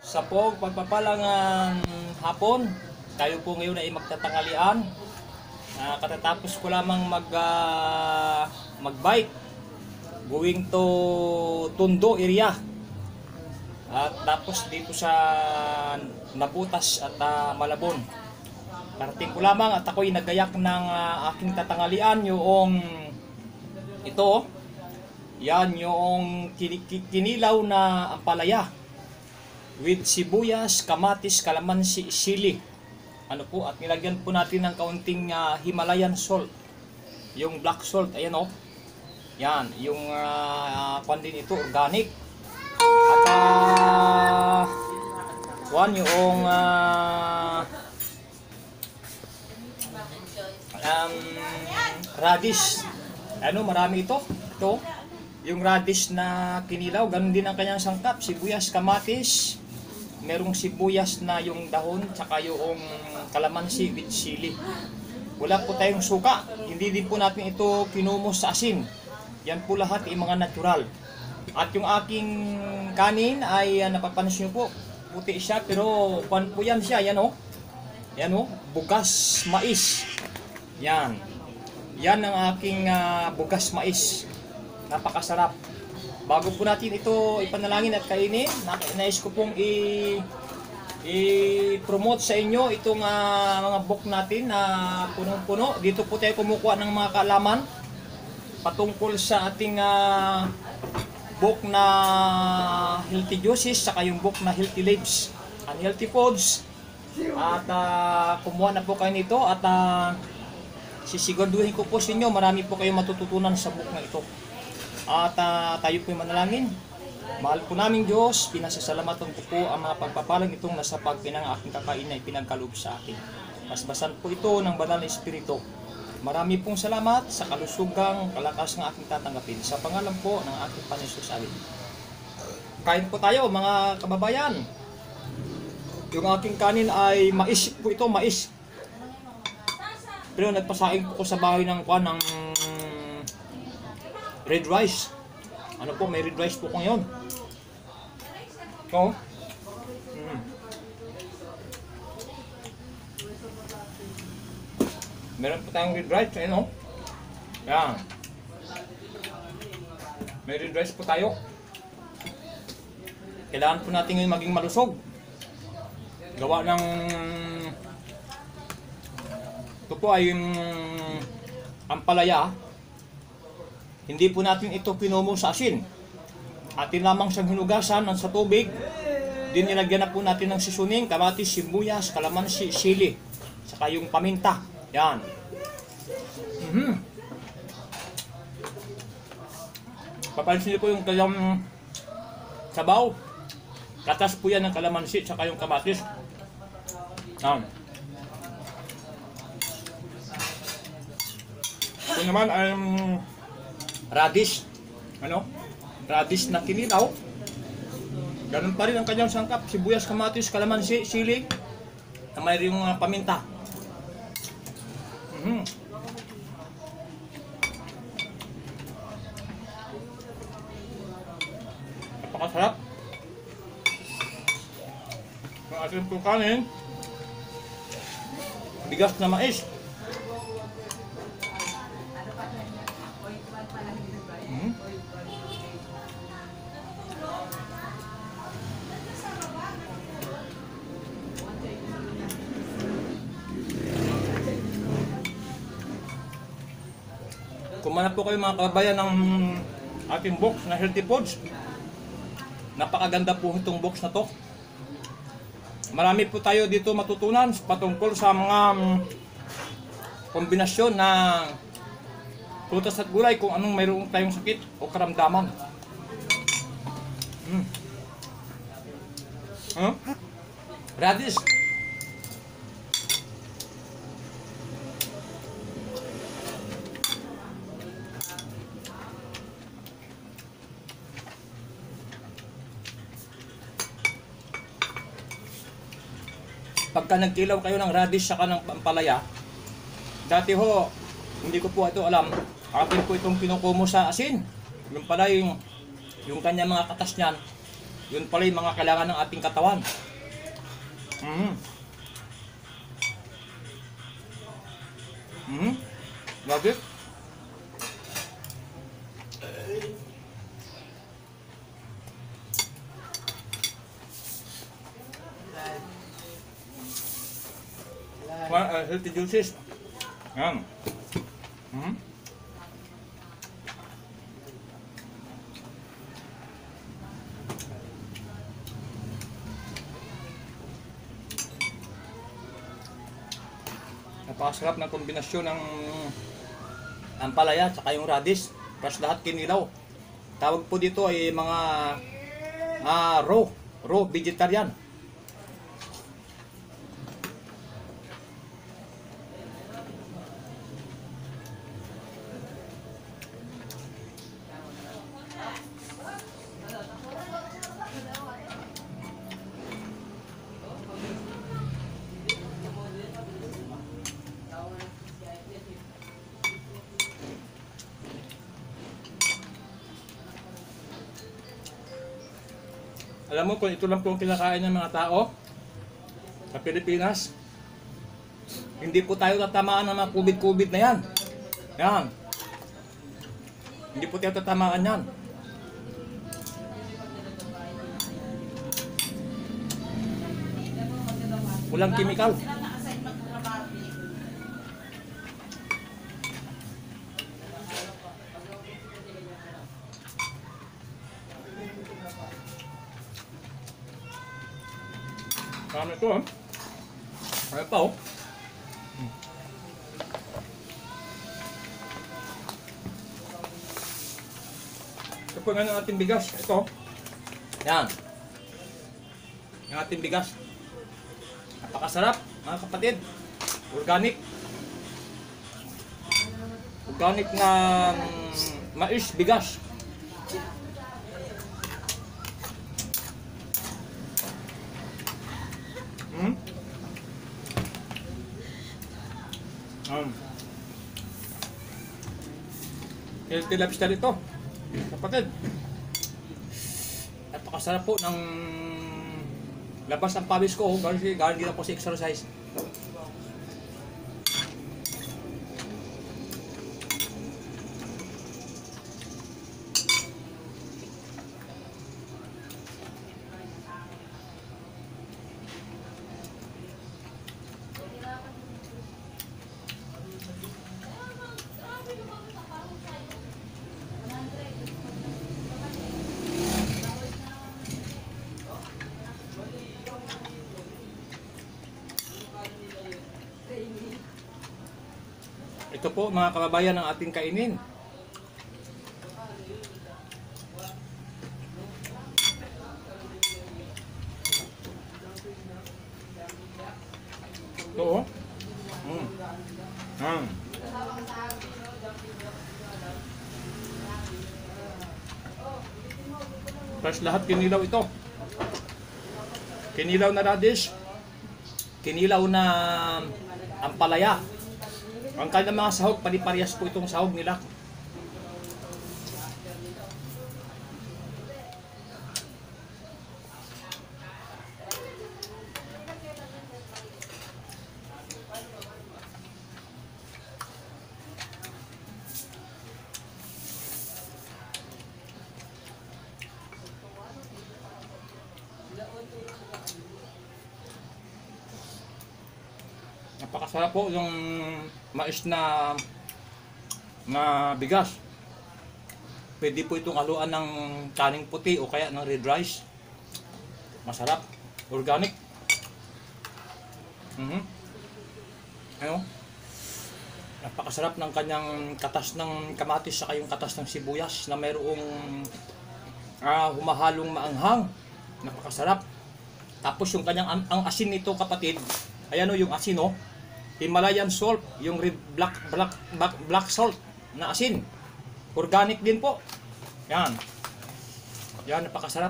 Sa pagpapalang hapon, tayo po ngayon ay magtatangalian. Katatapos ko lamang mag-bike going to Tondo area. At tapos dito sa Nabutas at Malabon. Karating ko lamang at ako'y nagayak ng aking tatangalian yung ito. Yan yung kinilaw na ampalaya with sibuyas, kamatis, kalamansi, sili. Ano po, at nilagyan po natin ng kaunting Himalayan salt. Yung black salt, ayan o. Yan, yung kwan din ito, organic. At yung radish. Ano, marami ito. Ito, yung radish na kinilaw, ganun din ang kanyang sangkap, sibuyas, kamatis. Merong sibuyas na yung dahon, tsaka yung kalamansi with sili. Wala po tayong suka, hindi din po natin ito kinumos sa asin. Yan po lahat ay mga natural. At yung aking kanin ay napapansin nyo po, puti siya pero pan po yan siya, yan o. Yan o, bugas mais. Yan. Yan ang aking bugas mais. Napakasarap. Bago po natin ito ipanalangin at kainin, nais ko pong i-promote sa inyo itong mga book natin na punong-puno. Dito po tayo kumukuha ng mga kaalaman patungkol sa ating book na Healthy Juices, saka yung book na Healthy Lives and Healthy Foods. At kumuha na po kayo nito at sisiguraduhin ko po sa inyo, marami po kayong matututunan sa book na ito. At tayo po manalangin. Mahal po namin Diyos, pinasasalamatan ko po ang mga pagpapalang itong nasa pagpinang aking kakain na ipinagkaloob sa akin. Basbasan po ito ng banal na Espiritu. Marami pong salamat sa kalusugang kalakas ng aking tatanggapin. Sa pangalan po ng aking Panginoon amin. Kain po tayo mga kababayan. Yung aking kanin ay mais po ito, mais. Pero nagpasaing po ko sa bahay ng red rice. Ano po, may red rice po ko ngayon. Ito. Meron po tayong red rice, ayun o. Yan. May red rice po tayo. Kailangan po natin ngayon maging malusog. Gawa ng ito po ay yung ampalaya. Hindi po natin ito pinumo sa asin. Atin lamang siyang hinugasan sa tubig. Din nilagyan na po natin ng sisuning, kamatis, sibuyas, kalamansi, sili, saka yung paminta. Yan. Papansin niyo po yung kanyang sabaw. Katas po yan ng kalamansi, saka yung kamatis. Yan. Ito naman ay radish. Ano? Radish na kinilaw. Ganun pa rin ang kanyang sangkap. Sibuyas, kamatis, kalamansi, sili. Na mayroon yung paminta. Napakasarap. Ang ating pong kanin, bigas na mais. Kumana po kayo mga kabayan ng ating box na Healthy Foods. Napakaganda po itong box na to. Marami po tayo dito matutunan patungkol sa mga kombinasyon ng prutas at gulay kung anong mayroong tayong sakit o karamdaman. Radish. Pagka nagkilaw kayo ng radish saka ng ampalaya, dati ho, hindi ko po ito alam, akin po itong kinukumo sa asin. Yung pala yung kanya mga katas niyan, Yun pala yung mga kailangan ng ating katawan. Mm. Mm. Bakit? Healthy juices. Yan. Mm. Napakasarap ng kombinasyon ng ampalaya at saka yung radish. Plus lahat kinilaw. Tawag po dito ay mga raw vegetarian. Alam mo kung ito lang po ang kinakain ng mga tao sa Pilipinas, hindi po tayo tatamaan ng mga COVID na yan. Yan. Hindi po tayo tatamaan yan. Walang chemical. Marami ito ha. Marami pa oh. Ito po nga ng ating bigas. Ito. Yan. Yung ating bigas. Napakasarap mga kapatid. Organic. Organic na mais, bigas. Healthy lifestyle ito, kapatid. Napakasarap po ng labas ang pawis ko, galing din ako sa exercise. Ito po mga kababayan ang ating kainin. Ito oh. Plus lahat kinilaw ito. Kinilaw na radish. Kinilaw na ampalaya. Ang kanilang mga sahog, pari-parehas po itong sahog nila. Napakasarap po yung mais na bigas. Pwede po itong haluan ng kaning puti o kaya ng red rice. Masarap. Organic. Ano? Napakasarap ng kanyang katas ng kamatis saka yung katas ng sibuyas na mayroong humahalong maanghang. Napakasarap. Tapos yung kanyang ang asin nito kapatid. Ayan o yung asin o. Himalayan salt, yung red black salt na asin. Organic din po. Yan. Yan, napakasarap.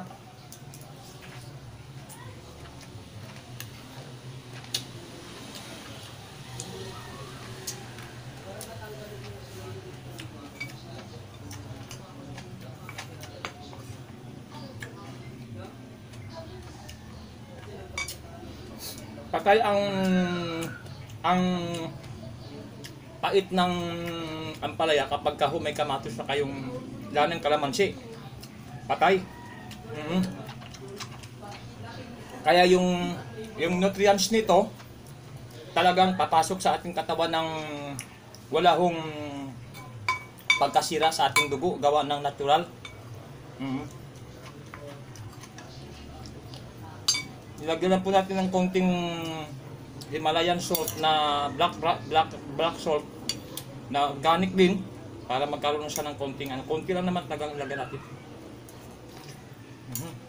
Patay ang pait ng ampalaya kapag may kamatis na kayong lanang kalamansi. Patay. Mhm. Kaya yung nutrients nito talagang papasok sa ating katawan ng wala hong pagkasira sa ating dugo gawa ng natural. Mhm. Nilagyan lang po natin ng konting Himalayan salt na black salt na organic din para magkaroon siya ng konting konti lang naman talagang ilagay natin. Mhm.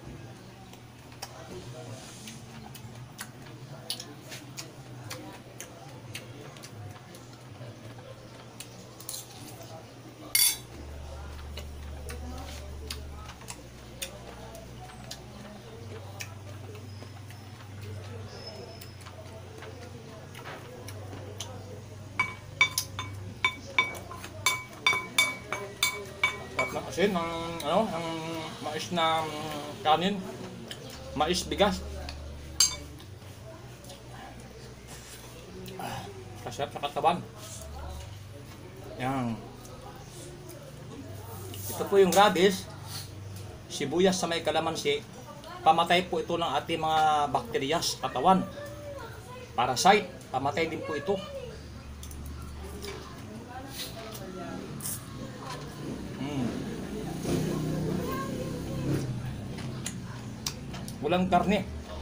Kasi ang mais na kanin, mais bigas. Kasarap sa katawan. Yan. Ito po yung radish, sibuyas sa may kalamansi. Pamatay po ito ng ating mga bakterya sa katawan. Parasite, pamatay din po ito. Walang karne.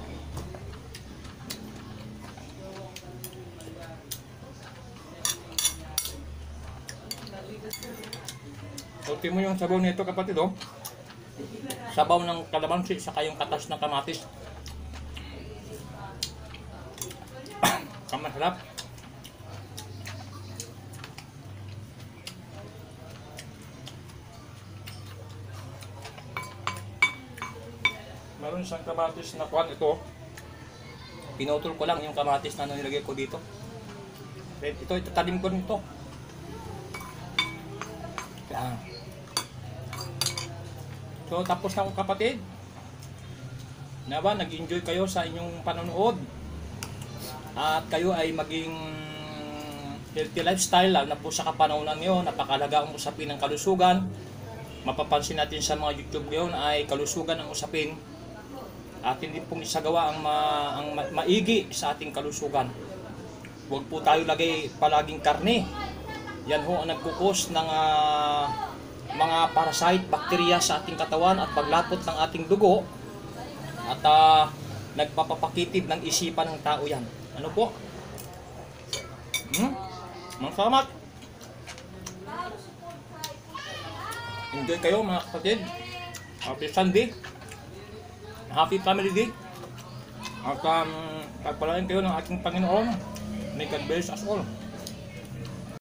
Ulti mo yung sabaw nito kapatid, oh. Sabaw ng kalamansi saka yung katas ng kamatis. Kamasarap. Meron isang kamatis na kuwan ito. Pinutol ko lang yung kamatis na nilagay ko dito. Ito talim ko nito. Yan. So tapos na ako kapatid. Nawa nag-enjoy kayo sa inyong panonood. At kayo ay maging healthy lifestyle lalo na po sa kapanahonan niyo. Napakalaga ang usapin ng kalusugan. Mapapansin natin sa mga YouTube ngayon ay kalusugan ang usapin. At hindi pong isagawa ang maigi sa ating kalusugan. Huwag po tayo lagay palaging karne. Yan ho ang nagkukos ng mga parasite, bakterya sa ating katawan at paglapot ng ating dugo. At nagpapapakitid ng isipan ng tao yan. Ano po? Salamat. Enjoy kayo mga kapatid. Happy Sunday. Happy Family Day. At pagpalain kayo ng ating Panginoon. May God bless us all.